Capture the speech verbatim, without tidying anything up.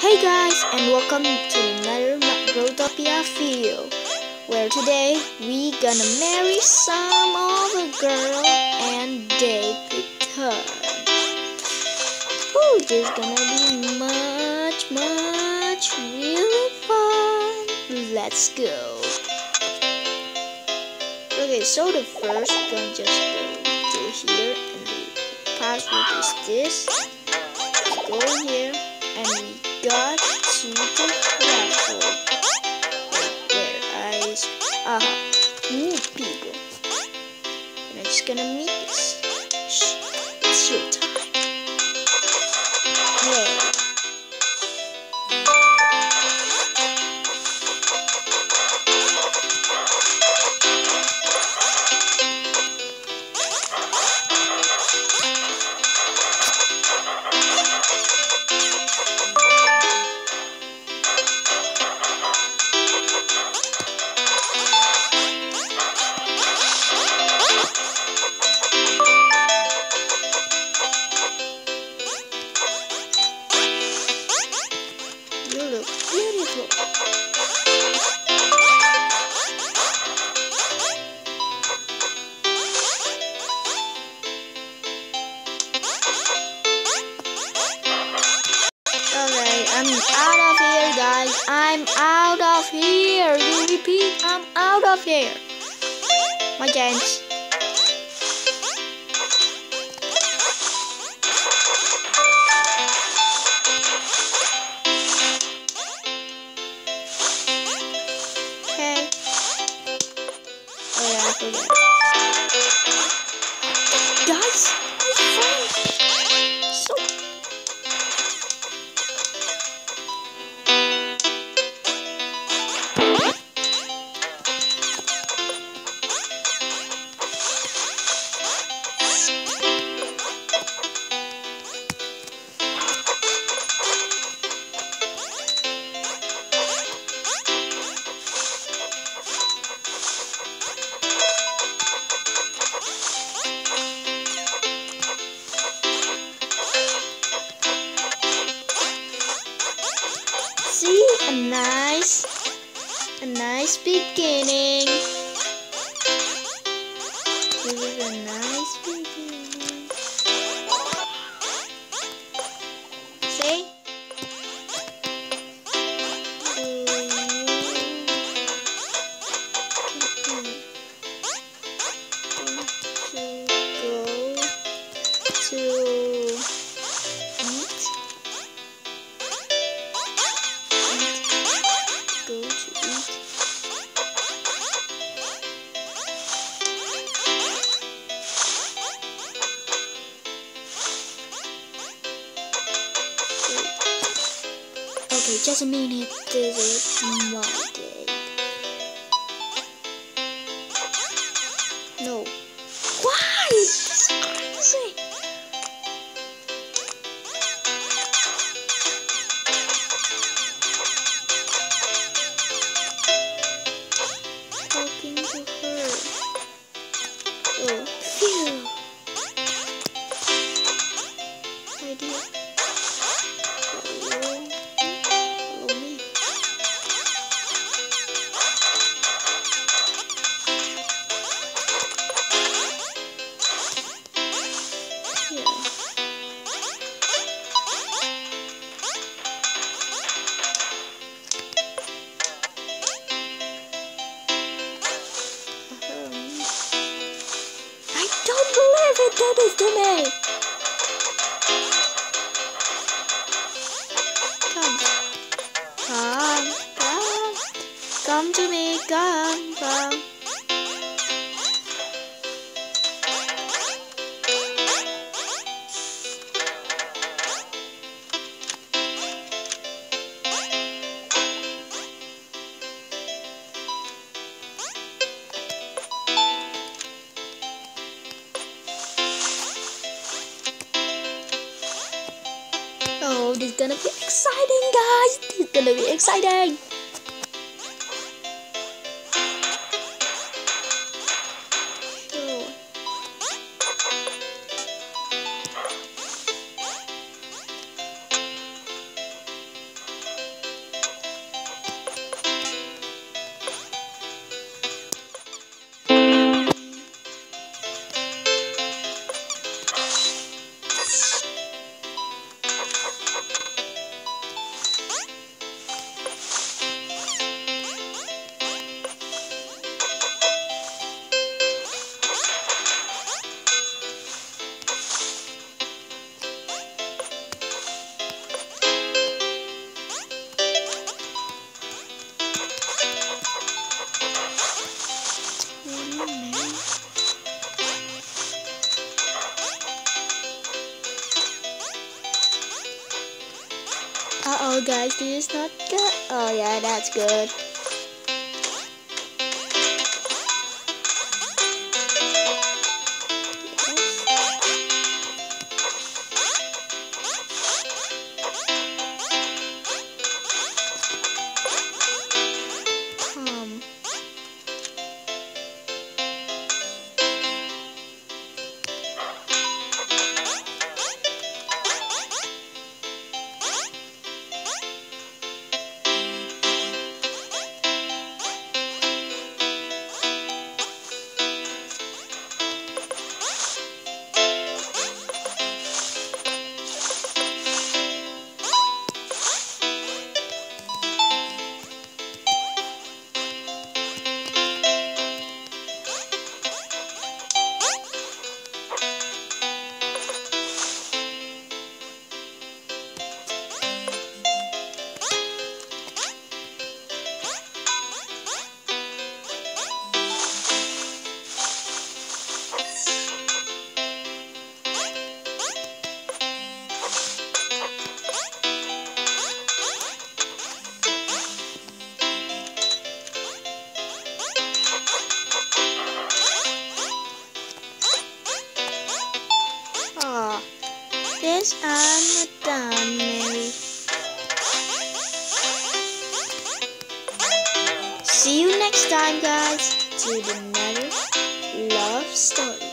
Hey guys, and welcome to another Growtopia video, where today we gonna marry some other girl and date with her. Ooh, this is gonna be much, much really fun. Let's go. Okay, so the first gonna just go to here, and the password is this. Let's go in here, and we got to the platform. Wait, where I aha meet people, and I'm just gonna meet this. Shh, it's your time. Yeah. You look beautiful. Okay, I'm out of here, guys. I'm out of here. You repeat, I'm out of here. My chance. Okay. Oh yeah, I forgot. Guys, it's fun. So. See, a nice, a nice beginning. This is a nice beginning. See? Do you want to go to eat? Go to eat. Okay, just a minute. This is my day. No. Why? This is crazy. Talking to her. Oh, phew. I did. Follow. Follow me. Yeah. I don't believe it did this to me. Come, come, come, come to me, come, come. Oh, this is gonna be exciting, guys. This is gonna be exciting. Sure. Uh oh, guys, this is not good. Oh yeah, that's good. Um. Oh, this I'm not done, Mary. See you next time, guys, to the Nether Love Story.